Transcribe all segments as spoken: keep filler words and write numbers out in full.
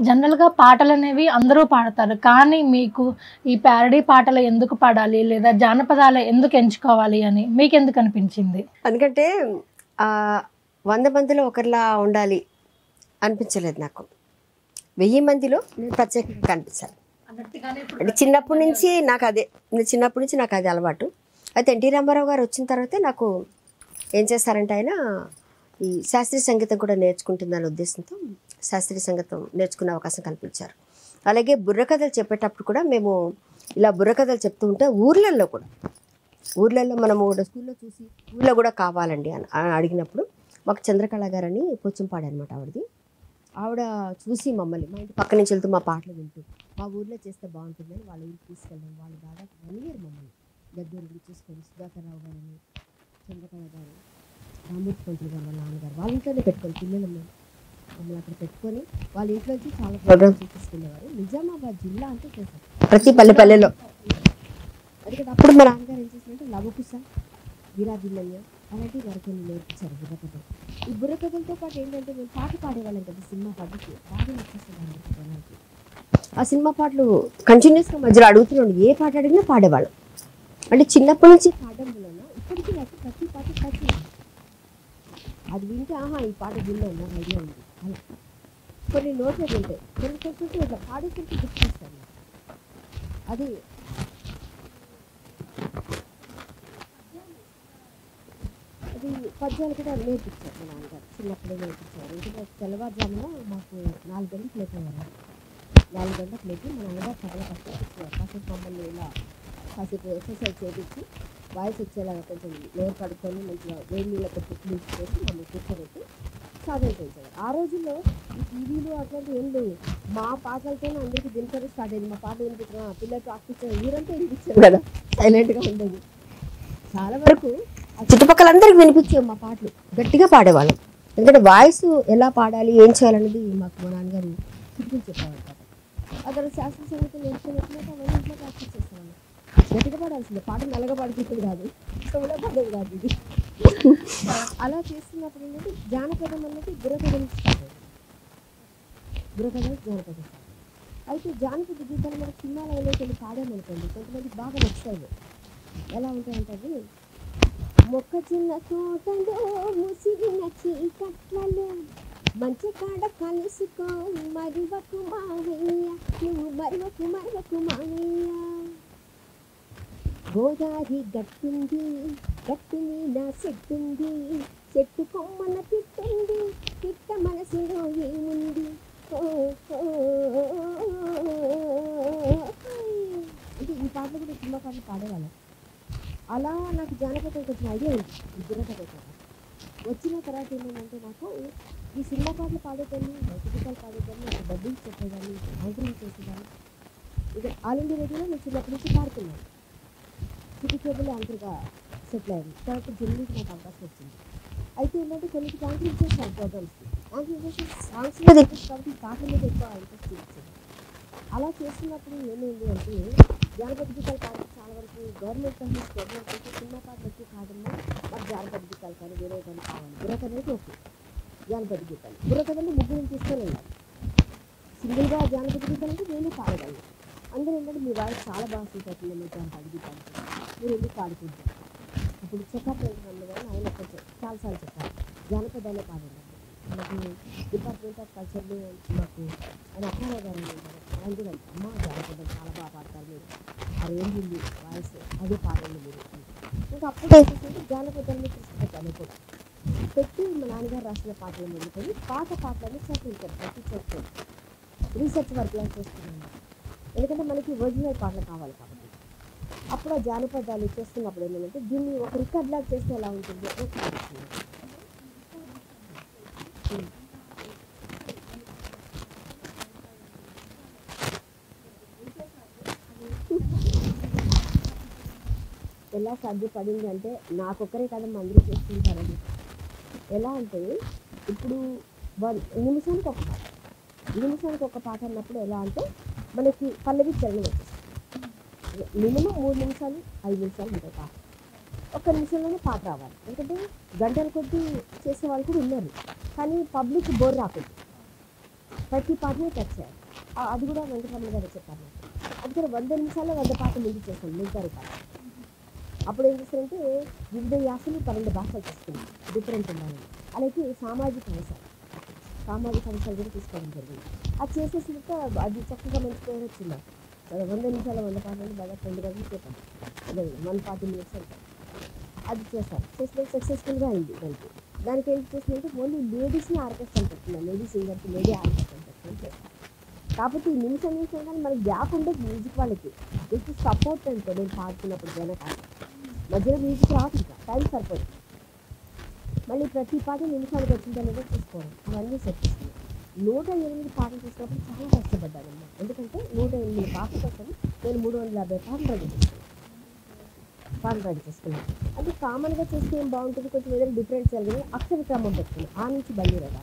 జనరల్‌గా పాటలనేవి అందరూ పాడతారు. కానీ మీకు ఈ ప్యారడీ పాటలు ఎందుకు పాడాలి? లేదా జానపదాలు ఎందుకు ఎంచుకోవాలి అని మీకెందుకు అనిపించింది? ఎందుకంటే ఆహ్, వంద మందిలో ఒకరిలా ఉండాలి అనిపించలేదు నాకు. వెయ్యి మందిలో నేను ప్రత్యేకంగా కనిపించాలి. అంటే చిన్నప్పటి నుంచి నాకు అదే నేను చిన్నప్పటి నుంచి నాకు అది అలవాటు. అయితే ఎన్టీ రామారావు గారు వచ్చిన తర్వాతే నాకు ఏం చేస్తారంటే ఆయన ఈ శాస్త్రీయ సంగీతం కూడా నేర్చుకుంటుందనే ఉద్దేశంతో శాస్త్రీయ సంగీతం నేర్చుకునే అవకాశం కల్పించారు. అలాగే బుర్రకథలు చెప్పేటప్పుడు కూడా మేము ఇలా బుర్రకథలు చెప్తూ ఉంటే ఊర్లల్లో కూడా ఊర్లలో మనము స్కూల్లో చూసి ఊళ్ళో కూడా కావాలండి అని అడిగినప్పుడు మాకు చంద్రకళ గారని పోచంపాడు అనమాట ఆవిడది. ఆవిడ చూసి మమ్మల్ని మా ఇంటి పక్క నుంచి వెళ్తూ మా పాటలు వింటూ మా ఊర్లో చేస్తే బాగుంటుందని వాళ్ళ ఊరికి తీసుకెళ్ళాం. వాళ్ళు దాదాపు వన్ ఇయర్ మమ్మల్ని దగ్గరుండి చూసుకొని సుధాకర్ రావు గారని చంద్రకళ గారు రామూర్తి పంతులు గారు వాళ్ళ నాన్నగారు వాళ్ళ ఇంట్లోనే పెట్టుకొని పిల్లలు మమ్మల్ని అక్కడ పెట్టుకొని వాళ్ళ ఇంట్లో నుంచి చాలా ప్రోగ్రామ్స్ తీసుకెళ్ళేవారు. నిజామాబాద్ జిల్లా అంటే చేశారు ప్రతి పల్లె పల్లెలో. అందుకని అప్పుడు మా నాన్నగారు ఏం చేశారంటే లవకుశ వీరాభిమన్య అలాంటివి వరకు నేర్పించారు బుర్రకథలు. ఈ బుర్రకథలతో పాటు ఏంటంటే మేము పాట పాడేవాళ్ళం కదా సినిమా పాటకి బాగా నచ్చేసేవాళ్ళం జనానికి. ఆ సినిమా పాటలు కంటిన్యూస్గా మధ్యలో అడుగుతున్నాడు ఏ పాట అడిగినా పాడేవాళ్ళం. అంటే చిన్నప్పటి నుంచి పాడడం వలన ఇప్పటికీ నాకు ప్రతి పాట ప్రతి అది వింటే ఆహా ఈ పాట విన్నాను నాకు ఐడియా ఉంది అలా కొన్ని నోట్లే ఉంటాయి కొన్ని కొంచెం ఇట్లా పాడేసరికి గుర్తిస్తాను. అది అది పద్యాలు కూడా నేర్పించారు మా నాన్నగారు చిన్నప్పుడే నేర్పించారు. ఎందుకంటే తెల్లవారుజామున మాకు నాలుగు గంటలకు లేకపోయారు. నాలుగు గంటలకు లేచి మా నాన్నగారు చాలా కష్టపడుతున్నారు. కాసేపు మమ్మల్ని ఇలా కాసేపు ఎక్సర్సైజ్ చేయించి వాయిస్ వచ్చేలాగా కొంచెం నోరు కడుక్కొని మంచిగా వేడి నీళ్ళతో పుట్టించుకొని మమ్మల్ని కూర్చోబెట్టి చదివించారు. ఆ రోజుల్లో ఈ టీవీలు అట్లాంటివి ఏం లేవు. మా పాటలతోనే అందరికీ దినచర్య స్టార్ట్ అయింది. మా పాట వినిపించిన పిల్లలు ప్రాక్టీస్ ఊరంతా వినిపించారు కదా సైలెంట్గా ఉండేది. చాలా వరకు చుట్టుపక్కల అందరికి వినిపించాము మా పాటలు గట్టిగా పాడేవాళ్ళం. ఎందుకంటే వాయిస్ ఎలా పాడాలి ఏం చేయాలనేది మాకు మా నాన్నగారు చూపించి చెప్పేవాళ్ళు. ఆ తర్వాత శాస్త్రీయ సంగీతం నేర్చుకున్నట్లయితే అవన్నీ ఇంట్లో ప్రాక్టీస్ చేసేవాళ్ళం. గట్టిగా పాడాల్సిందే పాట నల్లగా పాడుతుంది కాదు కూడా పాడేది కాదు ఇది. అలా చేస్తున్నప్పుడు ఏంటంటే జానపదం అన్నది బుర్రకథలు బుర్రకథలు జానపదం. అయితే జానపద గీతాలు మనకు సినిమాలో వెళ్ళి పాడామనుకోండి కొంతమంది బాగా నచ్చుతాయి. ఎలా ఉంటాయంటే మొక్కజొన్న తోటలో ముసిరిన చీకట్లలో మంచి కాడ కలుసుకో మరువకు మావయ్య నువ్వు మరువకు మరువకు మావయ్య గోదావరి గట్టుంది గట్టు మీద చెట్టుంది చెట్టు కొమ్మన పిట్టుంది పిట్ట మనసులో ఏముంది అంటే ఈ పాటలు కూడా సినిమా పాటలు పాడేవాళ్ళం. అలా నాకు జానపదం కొంచెం ఐడియా ఉంది ఈ బుర్రకథ వచ్చిన తర్వాత ఏమైందంటే నాకు ఈ సినిమా పాటలు పాడేదాన్ని నైతికాలు పాడేదాన్ని ఒక డబ్బింగ్ చెప్పేదాన్ని యాంకరింగ్ చేసేదాన్ని. ఇక ఆల్ ఇండియా రేడియోలో నేను చిన్నప్పటి నుంచి పాడుతున్నాను. సిటీ కేబుల్ యాంకర్గా సెటిల్ అయ్యాను. తర్వాత జర్నలిస్ట్ నాకు అవకాశం వచ్చింది. అయితే ఏంటంటే కొన్నిటికి యాంకరింగ్ చేస్తాను ప్రోగ్రామ్స్కి యాంకరింగ్ చేసి సాంగ్స్ మీద ఇంట్రెస్ట్ కాబట్టి పాటల మీద ఎక్కువ ఇంట్రెస్ట్ చూపించాను. అలా చేస్తున్నప్పుడు ఏమైంది అంటే జానపద గీతాలు పాడే చాలా వరకు గవర్నమెంట్ కంపెనీస్ ప్రోగ్రామ్స్ అయితే సినిమా పాటలు ఎక్కువ కాదన్నా మాకు జానపద గీతాలు కానీ వేరే కానీ కావాలి. బుర్రకథ అనేది ఓకే జానపద గీతాలు బుర్రకథలో ముగ్గురిని తీసుకొని వెళ్ళాలి. సింగిల్గా జానపద గీతాలు అంటే నేనే పాడగలను. అందరూ ఏంటంటే మీ వాయిస్ చాలా బాగా సూట్ అవుతుంది మీ జానపద గీతాలు మీరు ఎందుకు పాడుకుంటారు. ఇప్పుడు చెకప్ అయింది కానీ ఆయన కొంచెం చాలాసార్లు చెప్పారు జానపదాలే పాడండి. మనకు డిపార్ట్మెంట్ ఆఫ్ కల్చర్లో మాకు ఆయన అప్పారావు గారు ఆయన కూడా అమ్మ జానపదం చాలా బాగా పాడతారు మీరు ఆ రేంజ్ ఉంది వాయిస్ అదే పాడండి మీరు. ఇంకా అప్పుడు ఏంటంటే జానపదాన్ని తీసుకుంటాను కూడా పెట్టి మా నాన్నగారు రాసిన పాటలు మొదలుకొని పాత పాటలని చదువుతారు ప్రతి చదువుతారు రీసెర్చ్ వర్క్ ఇలా చేస్తున్నాను. ఎందుకంటే మనకి ఒరిజినల్ పాటలు కావాలి కాబట్టి అప్పుడు ఆ జానపదాలు చేస్తున్నప్పుడు ఏంటంటే దీన్ని ఒక రికార్డ్ లాగా చేస్తే ఎలా ఉంటుంది ఎలా సాధ్యపడింది అంటే నాకొక్కరే కాదమ్మా అందరూ చేస్తుంటారని. ఎలా అంటే ఇప్పుడు వన్ నిమిషానికి ఒక పాట నిమిషానికి ఒక పాట అన్నప్పుడు ఎలా అంటే మనకి పల్లవి చరణం వచ్చేస్తుంది. మినిమం మూడు నిమిషాలు ఐదు నిమిషాలు ఉంటాయి పాట. ఒక్క నిమిషంలోనే పాట రావాలి. ఎందుకంటే గంటల కొద్దీ చేసే వాళ్ళు కూడా ఉన్నారు కానీ పబ్లిక్ బోర్ రాకూడదు. ప్రతి పాటనే టచ్ చేయాలి. అది కూడా వెంకటరమణ గారు చెప్పారు. అది కూడా వంద నిమిషాల్లో వంద పాట ముందు చేస్తాను మిగతా పాట. అప్పుడు ఏం చేస్తారంటే వివిధ యాసలు పన్నెండు భాషలు తీసుకున్నాం, డిఫరెంట్ ఉండాలని. అలాగే సామాజిక అంశాలు సామాజిక అంశాలు కూడా తీసుకోవడం జరిగింది. అది చేసేసినాక అది చక్కగా మంచి పేరు వచ్చింది. వంద నిమిషాల వంద పాటలు బాగా రెండు గంటలు చేశాను, అదే వన్ ఫార్టీ మినిట్స్ అంటే అది చేశాను. చేసిన సక్సెస్ఫుల్గా అయింది. దానికి దానికి ఏం చేసినంటే ఓన్లీ లేడీస్ని ఆర్కెస్ట్రా పెట్టుకున్నాను, లేడీ సింగర్కి లేడీ ఆర్కెస్ట్రా పెట్టుకుని చేస్తాను. కాకపోతే ఈ నిమిషం నిమిషం కానీ మనకి గ్యాప్ ఉండదు మ్యూజిక్ వాళ్ళకి. జస్ట్ సపోర్ట్ అంటే నేను పాడుతున్నప్పుడు వెనక మధ్యలో మ్యూజిక్ రాదు, ఇంకా టైం సరిపోదు. మళ్ళీ ప్రతి పాట నిమిషానికి వచ్చిందో లేదో చూసుకోవడం, అవన్నీ సెట్ చేసుకున్నాను. నూట ఎనిమిది పాటలు చూసినప్పుడు చాలా కష్టపడ్డాను అన్నమాట. ఎందుకంటే నూట ఎనిమిది పాటల కోసం నేను మూడు వందల యాభై పాటలు రెడీ చేసుకున్నాను పాటలు రెడీ చేసుకున్నాను అది కామన్గా చేస్తే ఏం బాగుంటుంది, కొంచెం ఏదైనా డిఫరెంట్ చేయాలి. అక్షర క్రమం పెట్టుకున్నాను. ఆ నుంచి బల్లి రగా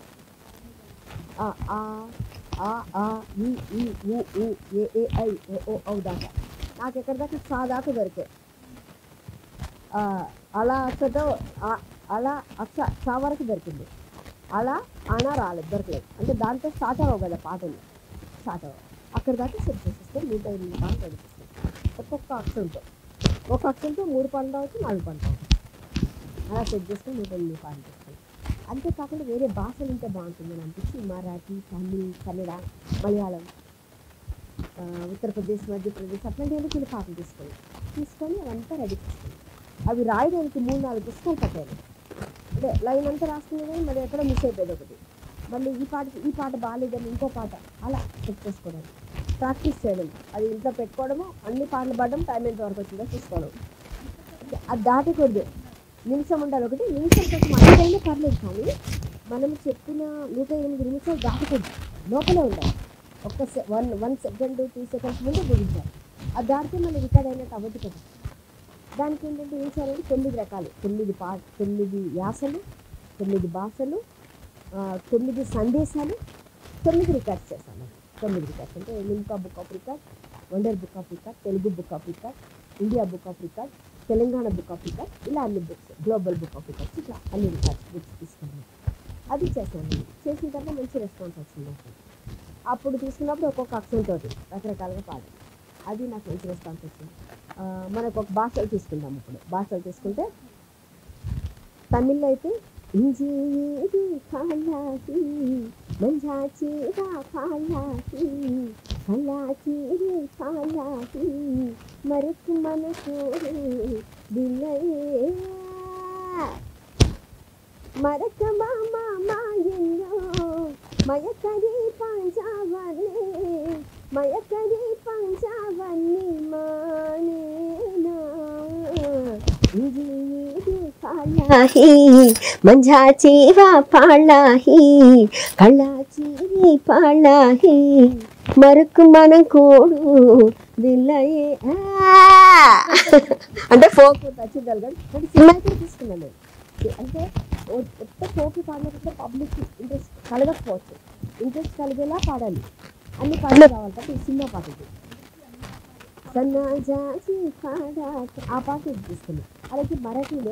ఆ ఆ ఈ ఈ ఊ ఊ ఏ ఏ ఐ ఓ ఓ ఔ దాకా నాకు ఎక్కడి దాకా సా దాకా దొరికాయి. అలా అక్షతో అలా అక్ష సా వరకు దొరికింది. అలా అనా రాలేదు, దొరకలేదు. అంటే దాంతో స్టార్ట్ అవ్వవు కదా పాటలు, స్టార్ట్ అవ్వవు. అక్కడి దాకా సెట్ చేసేస్తే నూట ఎనిమిది పాటలు రెడీ చేస్తాను. ఒక్కొక్క అక్షరంతో ఒక అక్షరంతో మూడు పాటలు రావచ్చు, నాలుగు పాటలు రావచ్చు. అలా సెట్ చేసుకుని నూట ఎనిమిది పాటలు చేస్తాను. అంతేకాకుండా వేరే భాషలు ఉంటే బాగుంటుందని అనిపించి మరాఠీ, తమిళ్, కన్నడ, మలయాళం, ఉత్తరప్రదేశ్, మధ్యప్రదేశ్ అట్లాంటివన్నీ కొన్ని పాటలు తీసుకొని తీసుకొని అవంతా రెడీ చేసుకుని అవి రాయడానికి మూడు నాలుగు పుస్తకాలు పట్టాను. అంటే లైన్ అంతా రాసుకునే కానీ మరి ఎక్కడ మిస్ అయిపోయేది ఒకటి. మళ్ళీ ఈ పాటకి ఈ పాట బాగాలేదని ఇంకో పాట అలా సెట్ చేసుకోవడం, ప్రాక్టీస్ చేయడం, అది ఇంట్లో పెట్టుకోవడము, అన్ని పాటలు పడడం, టైం ఎంత వరకు వచ్చిందో చూసుకోవడం. అది దాటకూడదు, నిమిషం ఉండాలి. ఒకటి నిమిషం కొంచెం అన్నదైనా పర్లేదు, కానీ మనం చెప్పిన నూట ఎనిమిది నిమిషాలు దాటకూడదు, లోపలే ఉండాలి. ఒక్క సె one one second two seconds ముందు ముగించాలి. అది దాటితే మళ్ళీ రికార్డ్ అయినట్టు అవ్వదు కదా. దానికి ఏంటంటే ఏం చేయాలంటే తొమ్మిది రకాలు, తొమ్మిది పా తొమ్మిది యాసలు, తొమ్మిది భాషలు, తొమ్మిది సందేశాలు, తొమ్మిది రికార్డ్స్ చేస్తాను. తొమ్మిది రికార్డ్స్ అంటే Limca book of record, wonder book of record, Telugu book of record, India book of record, Telangana book of record, ఇలా అన్ని books, global book of records, ఇట్లా అన్ని రికార్డ్స్ బుక్స్ తీసుకున్నాను. అది చేశాను. చేసిన తర్వాత మంచి రెస్పాన్స్ వచ్చింది. అప్పుడు తీసుకున్నప్పుడు ఒక్కొక్క అక్షరంతో రకరకాలుగా పాడాలి. అది నాకు మంచి రెస్పాన్స్ వచ్చింది. మనకు ఒక భాషలు తీసుకుందాం. ఇప్పుడు భాషలు తీసుకుంటే తమిళ్లో అయితే ఇంజీ కాలాకి మంజాచి కాలాకి కలాచి కాలాకి మరకు మనకు దిల్లయే మరక మామా మాయన్నో మయకరి పంచావనే మయకరి పంచావని మానేనా ఇంజీ కాలాహి మంజాచి వా పాళాహి కళాచి పాళాహి మరకు మన కోడు దిల్లయే అంటే ఫోక్ నచ్చింది. సినిమా కూడా తీసుకున్నాను. అంటే కొత్త ఫోక్ పాడినప్పుడు పబ్లిక్ ఇంట్రెస్ట్ కలగకపోవచ్చు, ఇంట్రెస్ట్ కలిగేలా పాడాలి, అన్ని పాటలు కావాలి. కాబట్టి ఈ సినిమా పాటకి సన్నాజాజి పాడా ఆ పాట తీసుకున్నాను. అలాగే మరాఠీలో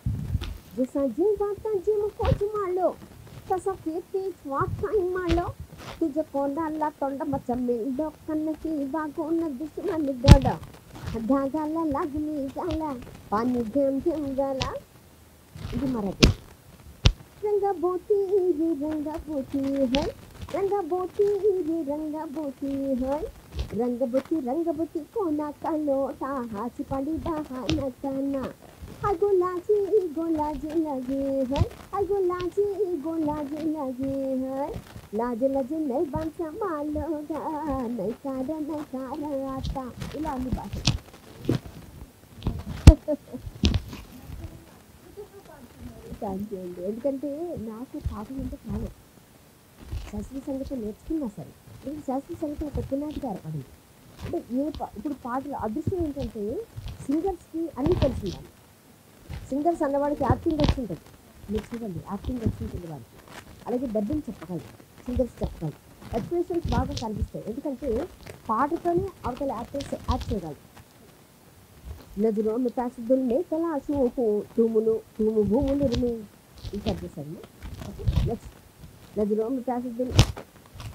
మాలో తసా కీర్తి మాలో तुझ कोणाला तोंड मचमेल कन्नकी बागोन दुश्मन गड धागाला लागली झाला पाणी घेम घेम झाला. ఇది మరాఠీ. రంగబోతి రి రంగబోతి హై రంగబోతి రి రంగబోతి హై రంగబోతి రంగబోతి కోనా కలోటా हाथी पड़ी बहाना करना अगोलाजी गोलाजी लगे है अगोलाजी गोलाजी लगे है लाज लाज नहीं बन संभालोगा नहीं कारा नहीं कारा आता ఇలా అన్ని భాష. థ్యాంక్ యూ అండి. ఎందుకంటే నాకు పాటలు అంటే చాలా శాస్త్రీయ సంగీతం నేర్చుకున్నా సరే ఇప్పుడు శాస్త్రీయ సంగీతం ఒక పునాదిగా ఏర్పడింది. అంటే ఏ ఇప్పుడు పాటలు అదృష్టం ఏంటంటే సింగర్స్కి అన్నీ తెలిసిందాలి. సింగర్స్ అన్నవాడికి యాక్టింగ్ వచ్చింటుంది, మీకు చూడండి యాక్టింగ్ వచ్చింటుంది వాడికి. అలాగే డబ్బింగ్ చెప్పగలరు, సింగర్స్ చెప్పగలరు, ఎక్స్ప్రెషన్స్ బాగా కనిపిస్తాయి. ఎందుకంటే పాటతోనే అవతల యాక్టర్స్ యాక్ట్ చేయగలరు. నదులో మితాసిద్ధులు మేకలాసు తూములు తూము భూములు రిమి ఇంకా చేశాను. ఓకే నెక్స్ట్ నదులో మితాసిద్ధులు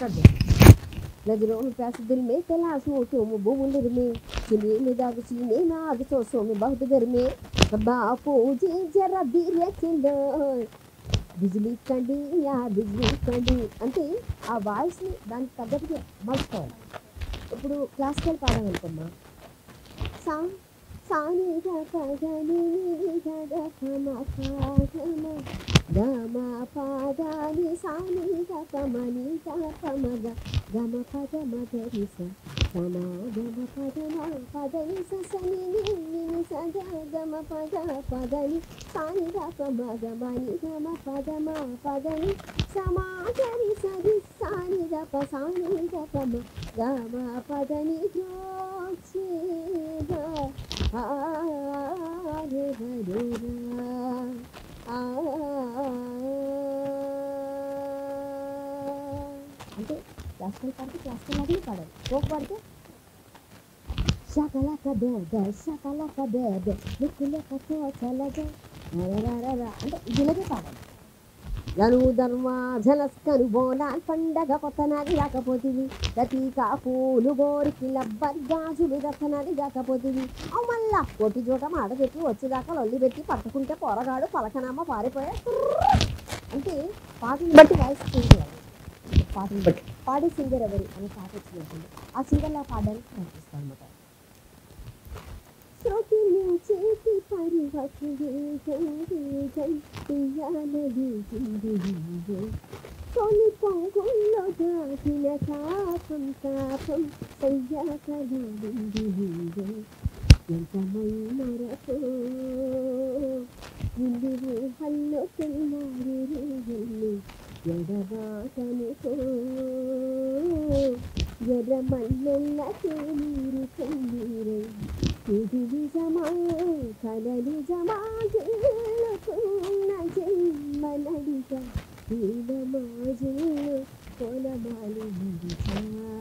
नजरों में प्यास दिल में तलाश होठों में बोल में सीने में दाग सीने में आग सांसों में बहुत गर्मी बापूजी जरा धीरे चलो బిజిలీ కండి యా బిజిలీ కండి అంటే ఆ వాయిస్ని దానికి తగ్గట్టుగా మలుచుకోవాలి. ఇప్పుడు క్లాసికల్ పాడాలనుకోమ్మా సా సాని పదని గమ పదని సాని గమని గమగ గమ పద మదరి స గమ గమ పదమ పదని సని ని సగ గమ పద పదని సాని గమ గమని గమ పదమ పదని సమాగరి సరి సాని గప సాని గమ గమ పదని ద్రోక్షేద ఆరే హరురా అంటే క్లాసికల్ పాడితే క్లాసికల్ లాగానే పాడాలి. ఫోక్ పాడితే షకలక బేబే షకలక బేబే లుక్కులకతో చలగా అంటే ఇదిలాగే పాడాలి. ధను ధర్మా జలస్కను బోనాన్ పండగ కొత్తనాది రాకపోతుంది ప్రతీకా పూలు గోరికి లబ్బర్ గాజులు రతనాది రాకపోతుంది అవు మళ్ళా కొట్టి చోట మాట పెట్టి వచ్చేదాకా లొల్లి పెట్టి పట్టుకుంటే పొరగాడు పలకనామా పారిపోయా అంటే పాటని బట్టి వాయిస్ చేంజ్ చేయాలి. పాటని బట్టి పాడే సింగర్ ఎవరు అని పాట వచ్చినట్టుంది ఆ సింగర్లా పాడడానికి ప్రయత్నిస్తాను అనమాట. చేతి తొలి పొంగుల్లో దాచిన తాపం తాపం ఎంతమై మరతో ఇంది ఊహల్లో తెల్లారి రేయల్లి ఎడబాటనుకో ఎర్రమల్లెల్ల తేనీరు కన్నీరై ఇది నిజమా కల నిజమా గెలుకున్న జన్మలడిగ హీనమాజులు కొలమాలి మరిచా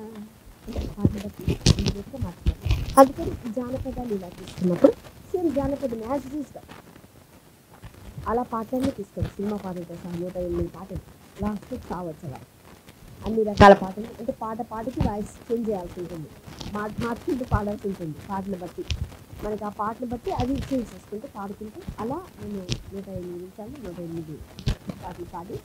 అందుకని జానపదాలు ఇలా తీసుకున్నప్పుడు సేమ్ జానపదం యాజ్ యూజ్గా అలా పాటలన్నీ తీసుకోండి. సినిమా పాటలతో సహా నూట ఎనిమిది పాటలు లాస్ట్ కావచ్చు అలా అన్ని రకాల పాటలు అంటే పాట పాటకి వాయిస్ చేంజ్ చేయాల్సి ఉంటుంది, మా మార్చుకుంటూ పాడాల్సి ఉంటుంది పాటను బట్టి. మనకి ఆ పాటను బట్టి అది చేంజ్ చేసుకుంటూ పాడుకుంటూ అలా నేను నూట ఎనిమిది నిమిషాలు నూట ఎనిమిది పాటలు పాడి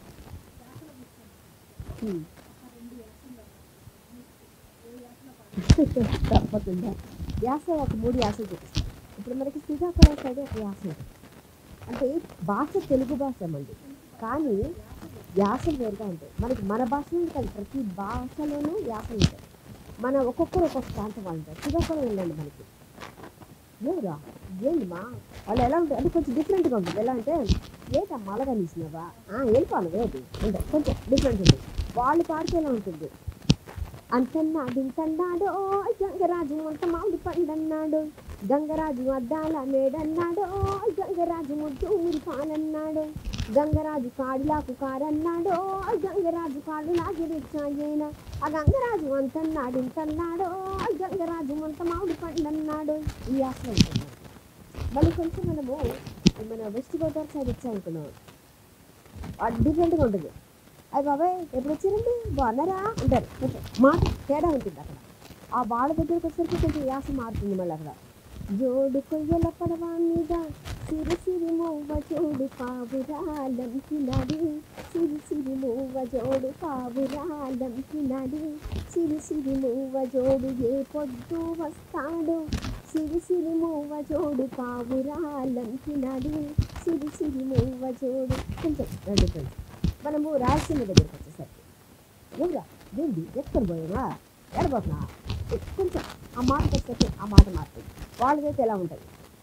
తప్పకుండా యాస ఒక మూడు యాసలు చూపిస్తాను. ఇప్పుడు మనకి శ్రీకాకుళం సైడ్ ఒక యాస ఉంటుంది. అంటే భాష తెలుగు భాష మంది కానీ యాసలు వేరుగా ఉంటాయి. మనకి మన భాషలో కాదు ప్రతి భాషలోనూ యాసలు ఉంటాయి. మన ఒక్కొక్కరు ఒక్కొక్క ప్రాంతం వాళ్ళు ఉంటారు. శ్రీకాకుళం వెళ్ళండి మనకి లేవురా ఏంటి మా వాళ్ళు ఎలా ఉంటాయి అంటే కొంచెం డిఫరెంట్గా ఉంటుంది. ఎలా అంటే ఏంటా మలగా తీసినావా వెళ్ళిపోవాలి వేటి అంటే కొంచెం డిఫరెంట్ ఉంటుంది. వాళ్ళు పాడితే ఎలా ఉంటుంది అంతన్నాడు ఇంతన్నాడు గంగరాజు వంట మామిడి పండన్నాడు గంగరాజు అద్దాల మేడన్నాడు గంగరాజు ముద్దు ఊరి పాలన్నాడు గంగరాజు కాడిలాకు కారన్నాడు గంగరాజు కాడు లాగిరిచ్చాయేన ఆ గంగరాజు అంతన్నాడు ఇంతన్నాడు గంగరాజు వంట మామిడి పండన్నాడు ఈ ఆశలు ఉంటున్నాడు. మళ్ళీ కొంచెం మనము మన వెస్ట్ గోదావరి సైడ్ ఇచ్చామనుకున్నాం అది డిఫరెంట్గా ఉంటుంది. అది బాబాయ్ ఎప్పుడు వచ్చారండి బాగున్నారా అంటారు. కొంచెం మాట తేడా ఉంటుంది అక్కడ. ఆ వాళ్ళ దగ్గరకు వచ్చేసరికి కొంచెం యాస మారుతుంది. మళ్ళీ అక్కడ జోడు కొయ్యల పడవా మీద సిరి సిరి మూవ జోడు పావురాలంకినది సిరి సిరి మూవ జోడు పావురాలంకినది సిరి సిరి మూవ జోడు ఏ పొద్దు వస్తాడు సిరి సిరి మూవ జోడు పావురాలంకినది సిరి సిరి మూవ జోడు కొంచెం రెండు కొంచెం మనము రాయలసీమ దగ్గరికి వచ్చేసరికి ఎవరా ఏంటి ఎత్తుకొని పోయినా ఎడబోతున్నా కొంచెం ఆ మాట వచ్చేసరికి ఆ మాట మారుతుంది. వాళ్ళదైతే ఎలా ఉంటుంది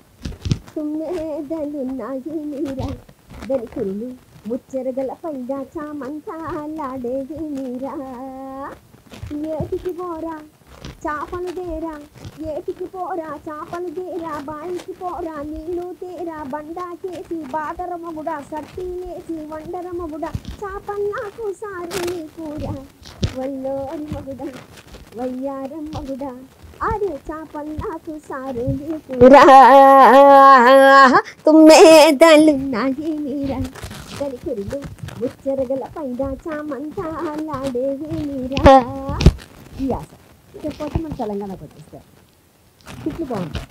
తుమ్మెదలున్నాయి మీరా దరికురులు ముచ్చెరగల పైగా చామంతాలాడేది మీరా ఏటికి పోరా చాపలు దేరా ఏటికి పోరా చాపలు దేరా బాయికి పోరా నీళ్ళు తేరా బండా చేసి బాదరమగుడా సట్టి వేసి వండరమగుడా చాపల్లాకు సారి నీ కూర వల్లోరి మగుడా వయ్యారం మగుడా అరే చాపల్లాకు సారు నీ కూర తుమ్మెదలున్నాయి మీరా చక్కని కురులు ముచ్చరగల పైన చామంతాలాడేవి మీరా. ఈ ఆశ చెప్పొచ్చు మన తెలంగాణకు వచ్చేస్తారు. తిట్లు బాగుంటాయి.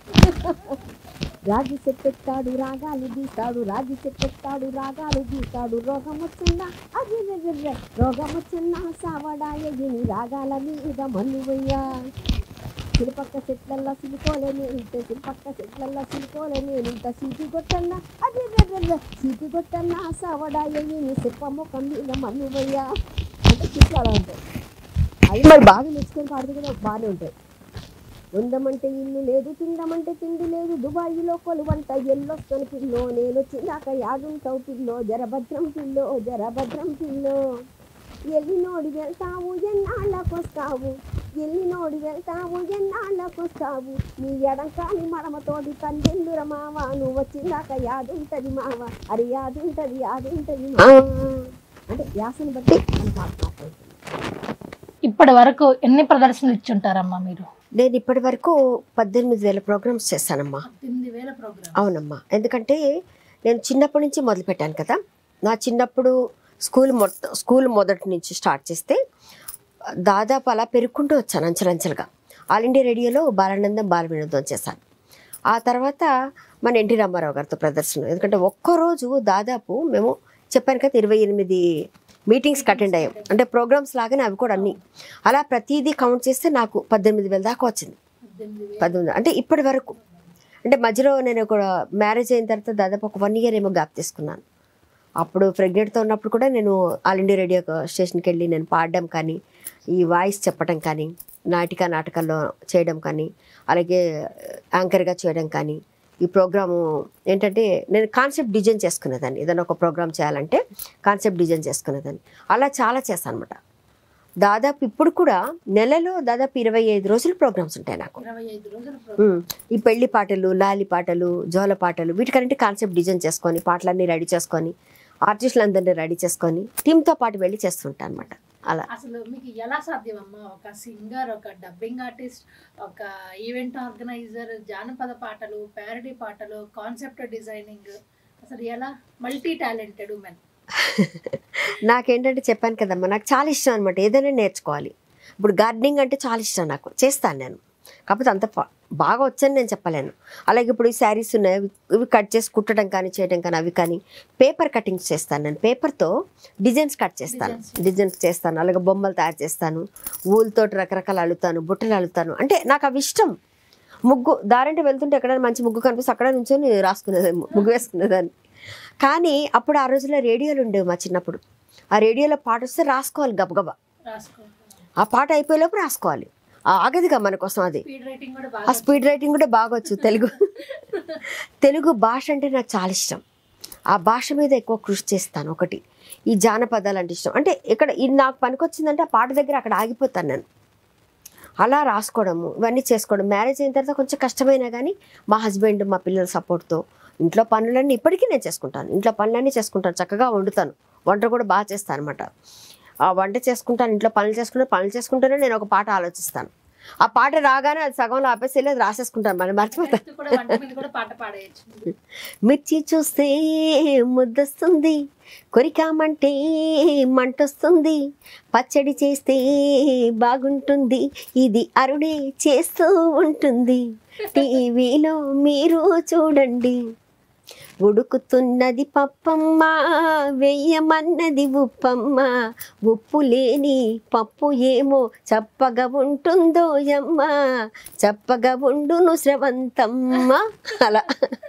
రాజు చెప్పెత్తాడు రాగాలు గీస్తాడు, రాజు చెప్పెత్తాడు రాగాలు గీస్తాడు, రోగం వచ్చిందా అది రోగం వచ్చిందా సావడాయని రాగాల మీద మన్నువయ్యా. సిరిపక్క చెట్లల్లో సిలికోలే నేనుంటే, సిరిపక్క చెట్లల్లో సిలికోలే నేనుంట, సీటి కొట్టన్నా అది సీటి కొట్టన్నా సావడాయని సిప్పముఖం మీద మన్నువయ్యా. అంటే తిట్లు అలా ఉంటాయి. అది మరి బాగా నేర్చుకొని పాడితే కూడా బాగానే ఉంటాయి. ఉందమంటే ఇల్లు లేదు, తిందమంటే తిండి లేదు, దుబాయిలో కొలువంట ఎల్లొస్తాను పిల్లో, నేను వచ్చినాక యాడుంటావు పిల్లో, జరభద్రం పిల్లో జరభద్రం పిల్లో. ఎల్లి నోడి వెళ్తావు ఎన్నాళ్ళకొస్తావు, ఎల్లి నోడి వెళ్తావు ఎన్నాళ్ళకొస్తావు, నీ ఎడంకాని మడమతోడి కందెందుర మావా, నువ్వు వచ్చినాక యాదుంటది మావ, అరి యాదుంటది యాదుంటది మావా. అంటే యాసను బట్టి మాట్లాడుతుంది. ఇప్పటి వరకు ఎన్ని ప్రదర్శనలు ఇచ్చుంటారమ్మా మీరు? నేను ఇప్పటి వరకు పద్దెనిమిది వేల ప్రోగ్రామ్స్ చేశానమ్మా. పద్దెనిమిది వేల ప్రోగ్రామ్? అవునమ్మా. ఎందుకంటే నేను చిన్నప్పటి నుంచి మొదలుపెట్టాను కదా. నా చిన్నప్పుడు స్కూల్ మొత్తం స్కూల్ మొదటి నుంచి స్టార్ట్ చేస్తే దాదాపు అలా పెరుక్కుంటూ వచ్చాను అంచెలంచెలుగా. ఆల్ ఇండియా రేడియోలో బాలానందం బాల వినోదం చేశాను. ఆ తర్వాత మన ఎన్టీ రామారావు గారితో ప్రదర్శన. ఎందుకంటే ఒక్కరోజు దాదాపు మేము చెప్పాను కదా ఇరవై ఎనిమిది మీటింగ్స్కి అటెండ్ అయ్యాం. అంటే ప్రోగ్రామ్స్ లాగానే అవి కూడా అన్నీ. అలా ప్రతిదీ కౌంట్ చేస్తే నాకు పద్దెనిమిది వేల దాకా వచ్చింది. పద్దెనిమిది అంటే ఇప్పటి వరకు. అంటే మధ్యలో నేను ఒక మ్యారేజ్ అయిన తర్వాత దాదాపు ఒక వన్ ఇయర్ ఏమో గ్యాప్ తీసుకున్నాను. అప్పుడు ప్రెగ్నెంట్తో ఉన్నప్పుడు కూడా నేను ఆల్ ఇండియా రేడియో స్టేషన్కి వెళ్ళి నేను పాడడం కానీ, ఈ వాయిస్ చెప్పడం కానీ, నాటిక నాటకాల్లో చేయడం కానీ, అలాగే యాంకర్గా చేయడం కానీ, ఈ ప్రోగ్రాము ఏంటంటే నేను కాన్సెప్ట్ డిజైన్ చేసుకునేదాన్ని. ఏదైనా ఒక ప్రోగ్రామ్ చేయాలంటే కాన్సెప్ట్ డిజైన్ చేసుకునేదాన్ని. అలా చాలా చేస్తాను అనమాట. దాదాపు ఇప్పుడు కూడా నెలలో దాదాపు ఇరవై ఐదు రోజులు ప్రోగ్రామ్స్ ఉంటాయి నాకు. ఈ పెళ్లి పాటలు, లాలి పాటలు, జోల పాటలు, వీటికన్నింటి కాన్సెప్ట్ డిజైన్ చేసుకొని పాటలన్నీ రెడీ చేసుకొని ఆర్టిస్టులందరినీ రెడీ చేసుకొని టీంతో పాటు వెళ్ళి చేస్తుంటాను అనమాట. అలా అసలు మీకు ఎలా సాధ్యమమ్మా? ఒక సింగర్, ఒక డబ్బింగ్ ఆర్టిస్ట్, ఒక ఈవెంట్ ఆర్గనైజర్, జానపద పాటలు, ప్యారడీ పాటలు, కాన్సెప్ట్ డిజైనింగ్, అసలు ఎలా? Multi talented women. నాకేంటంటే చెప్పాను కదమ్మా, నాకు చాలా ఇష్టం అనమాట ఏదైనా నేర్చుకోవాలి. ఇప్పుడు గార్డెనింగ్ అంటే చాలా ఇష్టం నాకు, చేస్తాను నేను. కాకపోతే అంత బాగా వచ్చని నేను చెప్పలేను. అలాగే ఇప్పుడు ఈ శారీస్ ఉన్నాయి, ఇవి కట్ చేసి కుట్టడం కానీ చేయడం కానీ అవి కానీ. పేపర్ కటింగ్స్ చేస్తాను నేను, పేపర్తో డిజైన్స్ కట్ చేస్తాను, డిజైన్స్ చేస్తాను. అలాగే బొమ్మలు తయారు చేస్తాను, ఊళ్ళతో రకరకాలు అల్లుతాను, బుట్టలు అల్లుతాను. అంటే నాకు అవి ఇష్టం. ముగ్గు దారంటే వెళ్తుంటే ఎక్కడైనా మంచి ముగ్గు కనిపిస్తే అక్కడ నుంచొని రాసుకునేదాన్ని, ముగ్గు వేసుకునేదాన్ని. కానీ అప్పుడు ఆ రోజుల్లో రేడియోలు ఉండేవి మా చిన్నప్పుడు. ఆ రేడియోలో పాట వస్తే రాసుకోవాలి గబగబా, ఆ పాట అయిపోయేలోపు రాసుకోవాలి. ఆగదుగా మన కోసం అది. ఆ స్పీడ్ రైటింగ్ కూడా బాగా వచ్చు. తెలుగు తెలుగు భాష అంటే నాకు చాలా ఇష్టం. ఆ భాష మీద ఎక్కువ కృషి చేస్తాను. ఒకటి ఈ జానపదాలు అంటే ఇష్టం. అంటే ఇక్కడ ఇది నాకు పనికొచ్చిందంటే ఆ పాట దగ్గర అక్కడ ఆగిపోతాను నేను. అలా రాసుకోవడము ఇవన్నీ చేసుకోవడం. మ్యారేజ్ అయిన తర్వాత కొంచెం కష్టమైనా కానీ మా హస్బెండ్ మా పిల్లల సపోర్ట్తో ఇంట్లో పనులన్నీ ఇప్పటికీ నేను చేసుకుంటాను. ఇంట్లో పనులన్నీ చేసుకుంటాను, చక్కగా వండుతాను, వంట కూడా బాగా చేస్తాను అనమాట. ఆ వంట చేసుకుంటాను, ఇంట్లో పనులు చేసుకుంటాను, పనులు చేసుకుంటూనే నేను ఒక పాట ఆలోచిస్తాను. ఆ పాట రాగానే అది సగంలో ఆపేసి అది రాసేసుకుంటాను, మళ్ళీ మర్చిపోతాను. మిర్చి చూస్తే ముద్దొస్తుంది, కొరికామంటే మంటొస్తుంది, పచ్చడి చేస్తే బాగుంటుంది, ఇది అరుణే చేస్తూ ఉంటుంది, టీవీలో మీరు చూడండి, ఉడుకుతున్నది పప్పమ్మ, వెయ్యమన్నది ఉప్పమ్మ, ఉప్పు లేని పప్పు ఏమో చప్పగా ఉంటుందో యమ్మ, చప్పగా ఉండును స్రవంతమ్మ. అలా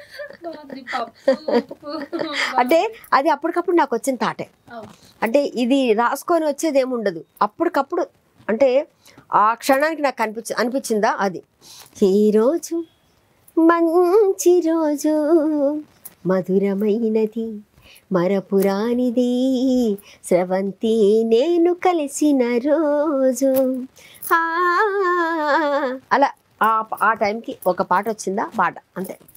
అంటే అది అప్పటికప్పుడు నాకు వచ్చిన తాటే. అంటే ఇది రాసుకొని వచ్చేది ఏముండదు, అప్పటికప్పుడు. అంటే ఆ క్షణానికి నాకు అనిపించి అనిపించిందా అది ఈరోజు మంచి రోజు, మధురమైనది మరపురానిది, స్రవంతి నేను కలిసిన రోజు. అలా ఆ ఆ టైంకి ఒక పాట వచ్చిందా, పాట అంతే.